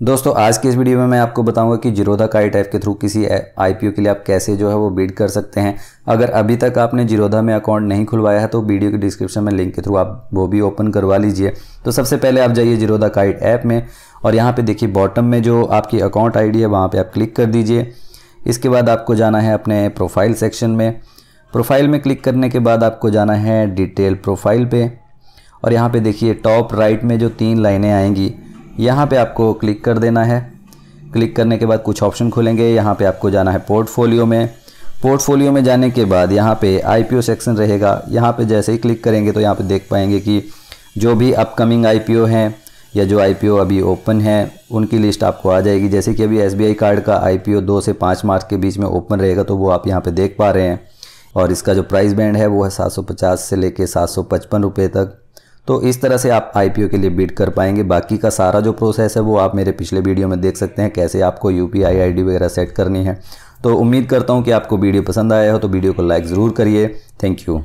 दोस्तों आज की इस वीडियो में मैं आपको बताऊंगा कि जीरोधा काइट ऐप के थ्रू किसी आईपीओ के लिए आप कैसे जो है वो बिड कर सकते हैं। अगर अभी तक आपने जीरोधा में अकाउंट नहीं खुलवाया है तो वीडियो के डिस्क्रिप्शन में लिंक के थ्रू आप वो भी ओपन करवा लीजिए। तो सबसे पहले आप जाइए जीरोधा काइट ऐप में और यहाँ पे देखिए बॉटम में जो आपकी अकाउंट आईडी है वहाँ पर आप क्लिक कर दीजिए। इसके बाद आपको जाना है अपने प्रोफाइल सेक्शन में। प्रोफाइल में क्लिक करने के बाद आपको जाना है डिटेल प्रोफाइल पे और यहाँ पे देखिए टॉप राइट में जो 3 लाइनें आएंगी यहाँ पे आपको क्लिक कर देना है। क्लिक करने के बाद कुछ ऑप्शन खुलेंगे। यहाँ पे आपको जाना है पोर्टफोलियो में। पोर्टफोलियो में जाने के बाद यहाँ पे आईपीओ सेक्शन रहेगा। यहाँ पे जैसे ही क्लिक करेंगे तो यहाँ पे देख पाएंगे कि जो भी अपकमिंग आईपीओ हैं या जो आईपीओ अभी ओपन है उनकी लिस्ट आपको आ जाएगी। जैसे कि अभी एसबीआई कार्ड का आईपीओ 2 से 5 मार्च के बीच में ओपन रहेगा तो वो आप यहाँ पे देख पा रहे हैं और इसका जो प्राइस बैंड है वो है 750 से लेके 755 रुपये तक। तो इस तरह से आप आईपीओ के लिए बिड कर पाएंगे। बाकी का सारा जो प्रोसेस है वो आप मेरे पिछले वीडियो में देख सकते हैं, कैसे आपको यूपीआई आईडी वगैरह सेट करनी है। तो उम्मीद करता हूँ कि आपको वीडियो पसंद आया हो तो वीडियो को लाइक ज़रूर करिए। Thank you.